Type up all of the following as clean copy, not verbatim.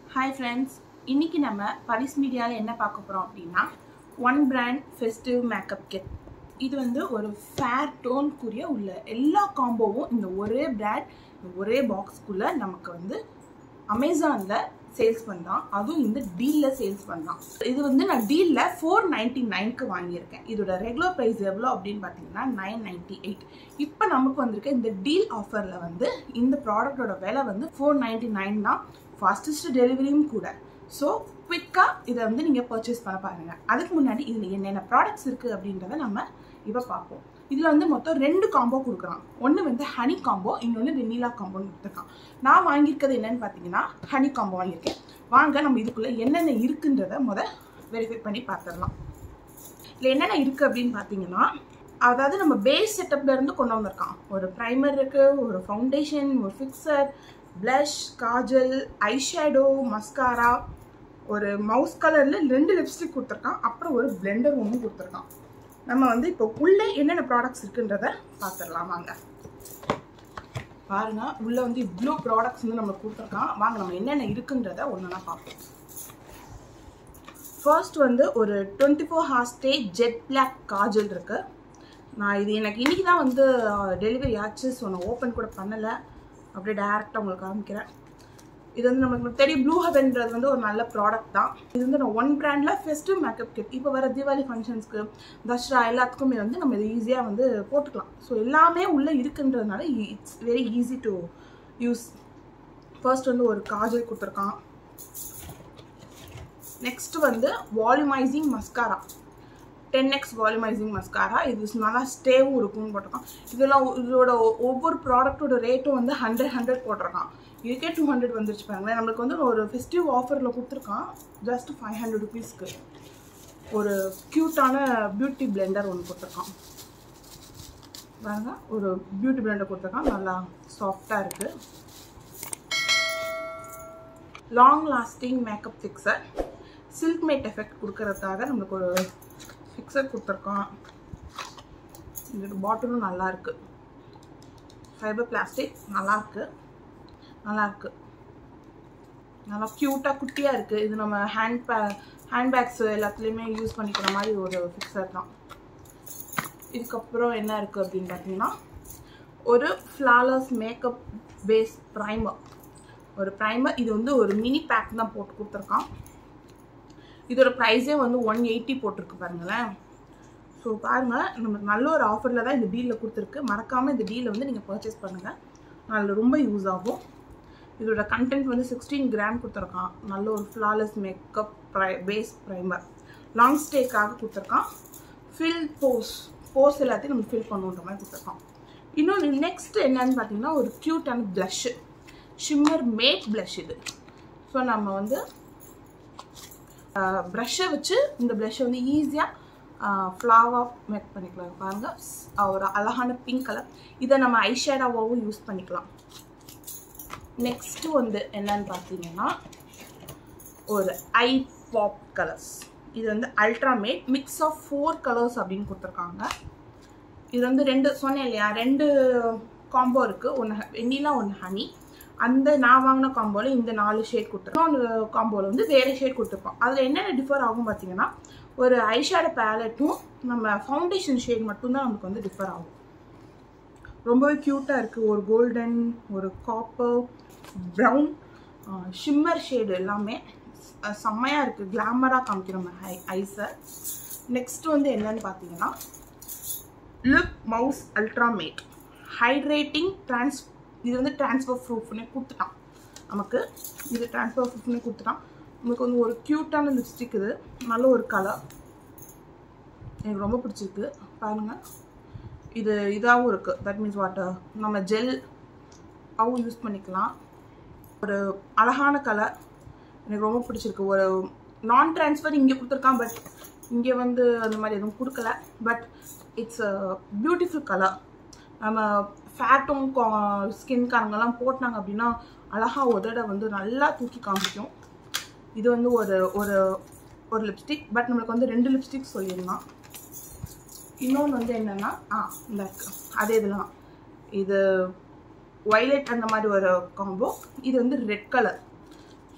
Hi friends, இன்னைக்கு நம்ம பரிஸ் மீடியால என்ன பார்க்க போறோம் அப்படினா one brand festive makeup kit. இது வந்து ஒரு ஃபேர் டோன் குரிய உள்ள எல்லா காம்போவும் இந்த ஒரே பிராண்ட் ஒரே பாக்ஸ் குள்ள நமக்கு வந்து Amazonல சேல்ஸ் பண்றான். அதுவும் இந்த டீல்ல சேல்ஸ் பண்றான். இது வந்து நான் டீல்ல 499 க்கு வாங்கி இருக்கேன். இதோட ரெகுலர் பிரைஸ் எவ்வளவு அப்படினு பாத்தீங்கன்னா 998. இப்போ நமக்கு வந்திருக்க இந்த டீல் ஆஃபர்ல வந்து இந்த ப்ராடக்ட்டோட விலை வந்து 499 தான். fastest டெலிவரியும் கூட. சோ குயிக்கா இத வந்து நீங்க பர்ச்சேஸ் பண்ண பாருங்க. அதுக்கு முன்னாடி இதுல என்னென்ன ப்ராடக்ட்ஸ் இருக்கு அப்படின்றத நம்ம இப்ப பாப்போம். இதுல வந்து மொத்தம் ரெண்டு காம்போ கொடுக்கறான். ஒன்னு வந்து ஹனி காம்போ, இன்னொன்னு வெண்ணிலா காம்போன்னு கொடுத்திருக்கான். நான் வாங்கி இருக்கிறது என்னன்னு பாத்தீங்கன்னா ஹனி காம்போ வாங்கியிருக்கேன். வாங்க நம்ம இதுக்குள்ள என்னென்ன இருக்குன்றத வெரிஃபை பண்ணி பார்த்துடலாம். இதுல என்னென்ன இருக்கு அப்படின்னு பாத்தீங்கன்னா அதாவது நம்ம பேஸ் செட்டப்ல இருந்து கொண்டு வந்திருக்கான். ஒரு பிரைமர் இருக்கு, ஒரு ஃபவுண்டேஷன், ஒரு fixer, blush, kajal, eyeshadow, mascara, ஒரு மவுஸ் கலர்ல ரெண்டு லிப்ஸ்டிக் கொடுத்திருக்கான். அப்புறம் ஒரு பிளெண்டர் ஒன்று கொடுத்திருக்கான். நம்ம வந்து இப்போ உள்ள என்னென்ன ப்ராடக்ட்ஸ் இருக்குன்றத பார்த்துடலாம் வாங்க. பாருங்க உள்ள வந்து இவ்வளோ ப்ராடக்ட்ஸ் வந்து நம்ம கொடுத்துருக்கான். வாங்க நம்ம என்னென்ன இருக்குன்றத ஒன்றா பார்ப்போம். ஃபர்ஸ்ட் வந்து ஒரு 24 hours stay jet black kajal இருக்கு. நான் இது எனக்கு இன்னைக்கு தான் வந்து டெலிவரி ஆச்சு. ஸோ நான் ஓப்பன் கூட பண்ணலை, அப்படியே டைரெக்டாக உங்களுக்கு காமிக்கிறேன். இது வந்து நமக்கு தெரியும் ப்ளூ ஹெவன்ன்றது வந்து ஒரு நல்ல ப்ராடக்ட் தான். இது வந்து நான் ஒன் பிராண்டில் ஃபெஸ்டிவ் மேக்கப் கிட் இப்போ வர தீபாவளி ஃபங்க்ஷன்ஸ்க்கு, தசரா எல்லாத்துக்குமே வந்து நம்ம இது ஈஸியாக வந்து போட்டுக்கலாம். ஸோ எல்லாமே உள்ளே இருக்குன்றதுனால it's very easy to use. First வந்து ஒரு காஜல் கொடுத்துருக்கான். நெக்ஸ்ட் வந்து volumising mascara, 10x volumising mascara. இது நல்லா ஸ்டேவும் இருக்கும்னு போட்டிருக்கான். இதெல்லாம் இதோட ஒவ்வொரு ப்ராடக்டோட ரேட்டும் வந்து 100 போட்டிருக்கான். இதுக்கே 200 வந்துருச்சு பாருங்களேன். நம்மளுக்கு வந்து ஒரு ஃபெஸ்டிவ் ஆஃபரில் கொடுத்துருக்கான். ஜஸ்ட் 500 rupeesக்கு ஒரு க்யூட்டான பியூட்டி பிளெண்டர் ஒன்று கொடுத்துருக்கான். பாருங்க ஒரு பியூட்டி பிளெண்டர் கொடுத்துருக்கான். நல்லா சாஃப்டாக இருக்குது. Long lasting makeup fixer, silk matte effect கொடுக்கறதுக்காக நம்மளுக்கு ஒரு ஃபிக்சர் கொடுத்துருக்கான். இந்த பாட்டிலும் நல்லா இருக்கு. ஃபைபர் பிளாஸ்டிக் நல்லா இருக்கு, நல்லா க்யூட்டாக குட்டியாக இருக்குது. இது நம்ம ஹேண்ட்பேக்ஸ் எல்லாத்துலேயுமே யூஸ் பண்ணிக்கிற மாதிரி ஒரு ஃபிக்சர் தான். இதுக்கப்புறம் என்ன இருக்குது அப்படின்னு பார்த்தீங்கன்னா ஒரு ஃப்ளாலஸ் மேக்கப் பேஸ் ப்ரைமர், ஒரு ப்ரைமர். இது வந்து ஒரு மினி பேக் தான் போட்டு கொடுத்துருக்கான். இதோட ப்ரைஸே வந்து 180 போட்டிருக்கு பாருங்களேன். ஸோ பாருங்கள் நமக்கு நல்ல ஒரு ஆஃபரில் தான் இந்த டீலில் கொடுத்துருக்கு. மறக்காமல் இந்த டீலை வந்து நீங்கள் பர்ச்சேஸ் பண்ணுங்கள், நல்ல ரொம்ப யூஸ் ஆகும். இதோட கண்டென்ட் வந்து 16 கிராம் கொடுத்துருக்கான். நல்ல ஒரு flawless makeup base primer, long ஸ்டேக்காக கொடுத்துருக்கான். ஃபில் போஸ் எல்லாத்தையும் நம்ம ஃபில் பண்ணுன்ற மாதிரி கொடுத்துருக்கான். இன்னொன்று நெக்ஸ்ட் என்னன்னு பார்த்தீங்கன்னா ஒரு க்யூட்டான ப்ளஷ்ஷு, ஷிம்மர் மேட் ப்ளஷ் இது. ஸோ நம்ம வந்து ப்ரஷ்ஷை வச்சு இந்த ப்ளஷ்ஷை வந்து ஈஸியாக ஃப்ளாவாக மேக் பண்ணிக்கலாம். பாருங்கள் ஒரு அழகான பிங்க் கலர். இதை நம்ம ஐஷேடாவும் யூஸ் பண்ணிக்கலாம். நெக்ஸ்ட்டு வந்து என்னன்னு பார்த்தீங்கன்னா ஒரு ஐ பாப் கலர்ஸ். இது வந்து ultra matte mix of 4 colours அப்படின்னு கொடுத்துருக்காங்க. இது வந்து ரெண்டு சொன்னேன் இல்லையா, ரெண்டு காம்போ இருக்குது. ஒன்று வெண்ணிலா, ஒன்று ஹனி. அந்த நான் வாங்கின காம்போவில் இந்த 4 ஷேட் கொடுத்துருக்கோம். ஒரு காம்போவில் வந்து வேறு ஷேட் கொடுத்துருப்போம். அதில் என்னென்ன டிஃபர் ஆகும் பார்த்தீங்கன்னா ஒரு ஐஷேடோ பேலட்டும் நம்ம ஃபவுண்டேஷன் ஷேட் மட்டும்தான் நமக்கு வந்து டிஃபர் ஆகும். ரொம்பவே க்யூட்டாக இருக்குது. ஒரு கோல்டன், ஒரு காப்பர், ப்ரௌன், ஷிம்மர் ஷேடு எல்லாமே செம்மையாக இருக்குது. கிளாமராக காமிக்கிறோம் ஐஸை. நெக்ஸ்ட் வந்து என்னன்னு பார்த்தீங்கன்னா lip mousse ultra matte hydrating இது வந்து டிரான்ஸ்ஃபர் ப்ரூஃப்னே கொடுத்துட்டான் நமக்கு. இது டிரான்ஸ்ஃபர் ப்ரூஃப்னே கொடுத்துட்டான். நமக்கு வந்து ஒரு க்யூட்டான லிப்ஸ்டிக். இது நல்ல ஒரு கலர், எனக்கு ரொம்ப பிடிச்சிருக்கு. பாருங்கள் இது இதாகவும் இருக்குது. தட் மீன்ஸ் வாட்டர் நம்ம ஜெல் அவும் யூஸ் பண்ணிக்கலாம். ஒரு அழகான கலர், எனக்கு ரொம்ப பிடிச்சிருக்கு. ஒரு நான் ட்ரான்ஸ்ஃபர் இங்கே கொடுத்துருக்கான், பட் இங்கே வந்து அந்த மாதிரி எதுவும் கொடுக்கல. But it's a beautiful colour. நம்ம ஃபேட்டும் ஸ்கின்காரங்கெல்லாம் போட்டாங்க அப்படின்னா அழகாக உதட வந்து நல்லா தூக்கி காமிக்கும். இது வந்து ஒரு ஒரு ஒரு லிப்ஸ்டிக், பட் நம்மளுக்கு வந்து 2 லிப்ஸ்டிக் சொல்லிடலாம். இன்னொன்று வந்து என்னென்னா இந்த அதே இதெல்லாம் இது வயலட் அந்த மாதிரி ஒரு காம்போ. இது வந்து red colour.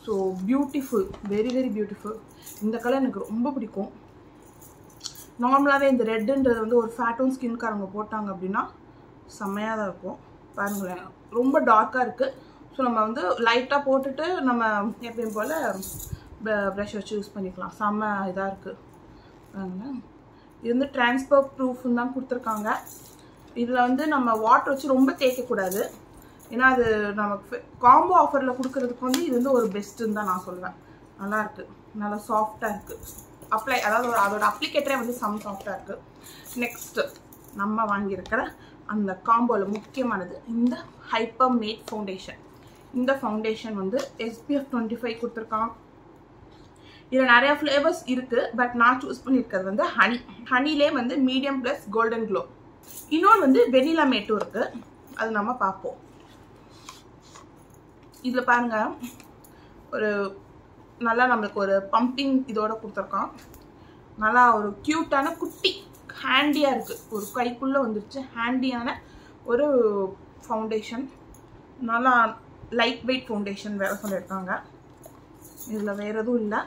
So beautiful, very very beautiful. இந்த கலர் எனக்கு ரொம்ப பிடிக்கும். நார்மலாகவே இந்த ரெட்டுன்றது வந்து ஒரு ஃபேட்டும் ஸ்கின்காரங்க போட்டாங்க அப்படின்னா செம்மையாக தான் இருக்கும். பாருங்களேன், ரொம்ப டார்க்காக இருக்குது. ஸோ நம்ம வந்து லைட்டாக போட்டுட்டு நம்ம எப்பயும் போல் ப்ரஷ் வச்சு யூஸ் பண்ணிக்கலாம். செம்ம இதாக இருக்குது. பாருங்களேன், இது வந்து ட்ரான்ஸ்ஃபர் ப்ரூஃப்னு தான் கொடுத்துருக்காங்க. இதில் வந்து நம்ம வாட்டர் வச்சு ரொம்ப தேய்க்கக்கூடாது. ஏன்னா அது நமக்கு காம்போ ஆஃபரில் கொடுக்கறதுக்கு வந்து இது வந்து ஒரு பெஸ்ட்டுன்னு தான் நான் சொல்லுவேன். நல்லாயிருக்கு, நல்லா சாஃப்டாக இருக்குது. அதாவது அதோட அப்ளிகேட்டரே வந்து சாஃப்டாக இருக்குது. நெக்ஸ்ட்டு நம்ம வாங்கியிருக்கிற அந்த காம்போவில் முக்கியமானது இந்த ஹைப்பர் மேட் ஃபவுண்டேஷன். இந்த ஃபவுண்டேஷன் வந்து SPF 25 கொடுத்துருக்கான். இதில் நிறையா ஃப்ளேவர்ஸ் இருக்குது. பட் நான் சூஸ் பண்ணியிருக்கிறது வந்து ஹனிலே வந்து மீடியம் ப்ளஸ் கோல்டன் க்ளோ. இன்னொன்று வந்து வெனிலா மேட்டும் இருக்குது. அது நம்ம பார்ப்போம். இதில் பாருங்கள், ஒரு நல்லா நம்மளுக்கு ஒரு பம்பிங் இதோட கொடுத்துருக்கான். நல்லா ஒரு க்யூட்டான குட்டி ஹேண்டியாக இருக்குது. ஒரு கைக்குள்ளே வந்துருச்சு. ஹேண்டியான ஒரு ஃபவுண்டேஷன். நல்லா லைட் வெயிட் ஃபவுண்டேஷன் வேறு சொல்லியிருக்காங்க. இதில் வேறு எதுவும் இல்லை.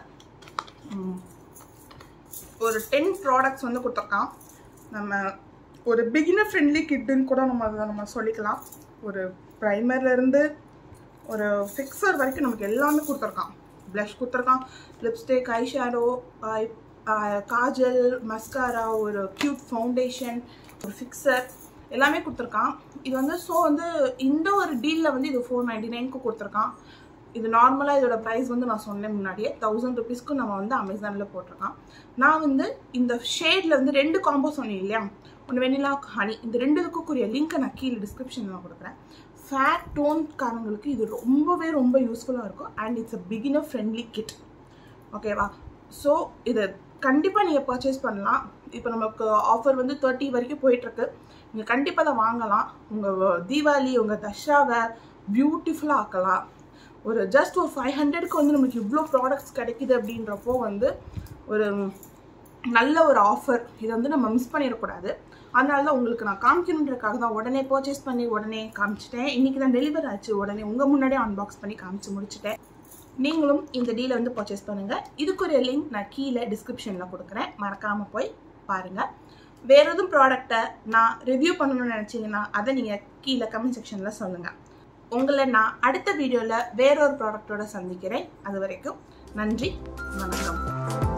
ஒரு 10 ப்ராடக்ட்ஸ் வந்து கொடுத்துருக்கான். நம்ம ஒரு பிகினர் ஃப்ரெண்ட்லி கிட்டுன்னு கூட நம்ம சொல்லிக்கலாம். ஒரு ப்ரைமர்லேருந்து ஒரு ஃபிக்ஸர் வரைக்கும் நமக்கு எல்லாமே கொடுத்துருக்கான். ப்ளஷ் கொடுத்துருக்கான், lipstick, eyeshadow, kajal, mascara, ஒரு க்யூட் ஃபவுண்டேஷன், ஒரு ஃபிக்ஸர் எல்லாமே கொடுத்துருக்கான். இது வந்து ஸோ வந்து இந்த ஒரு டீலில் வந்து இது 499க்கு கொடுத்துருக்கான். இது நார்மலாக இதோட ப்ரைஸ் வந்து நான் சொன்னேன் முன்னாடியே 1000 ருபீஸ்க்கு நம்ம வந்து அமேசானில் போட்டிருக்கான். நான் வந்து இந்த ஷேடில் வந்து 2 காம்போ சொன்னேன் இல்லையா, ஒன்று வெனிலா, ஹனி. இந்த 2க்குரிய லிங்க்கை நான் கீழே டிஸ்கிரிப்ஷனில் கொடுக்குறேன். ஃபேட் டோன்காரங்களுக்கு இது ரொம்பவே ரொம்ப யூஸ்ஃபுல்லாக இருக்கும். And it's a beginner friendly kit. ஓகேவா? ஸோ இது கண்டிப்பாக நீங்கள் பர்ச்சேஸ் பண்ணலாம். இப்போ நமக்கு ஆஃபர் வந்து 30 வரைக்கும் போயிட்டுருக்கு. நீங்கள் கண்டிப்பாக அதை வாங்கலாம். உங்கள் தீபாவளி, உங்கள் தஷாவை பியூட்டிஃபுல்லாக ஆக்கலாம். ஒரு ஜஸ்ட் ஒரு 500க்கு வந்து நமக்கு இவ்வளோ ப்ராடக்ட்ஸ் கிடைக்குது அப்படின்றப்போ வந்து ஒரு நல்ல ஒரு ஆஃபர். இதை வந்து நம்ம மிஸ் பண்ணிடக்கூடாது. அதனால தான் உங்களுக்கு நான் காமிக்கணுன்றதுக்காக தான் உடனே பர்ச்சேஸ் பண்ணி உடனே காமிச்சிட்டேன். இன்றைக்கி தான் டெலிவரி ஆச்சு. உடனே உங்கள் முன்னாடியே அன்பாக்ஸ் பண்ணி காமிச்சு முடிச்சுட்டேன். நீங்களும் இந்த டீலை வந்து பர்ச்சேஸ் பண்ணுங்கள். இதுக்குரிய லிங்க் நான் கீழே டிஸ்கிரிப்ஷனில் கொடுக்குறேன். மறக்காமல் போய் பாருங்கள். வேறு எதுவும் ப்ராடக்டை நான் ரிவ்யூ பண்ணணும்னு நினச்சிங்கன்னா அதை நீங்கள் கீழே கமெண்ட் செக்ஷனில் சொல்லுங்கள். உங்களை நான் அடுத்த வீடியோவில் வேறொரு ப்ராடக்டோட சந்திக்கிறேன். அது வரைக்கும் நன்றி, வணக்கம்.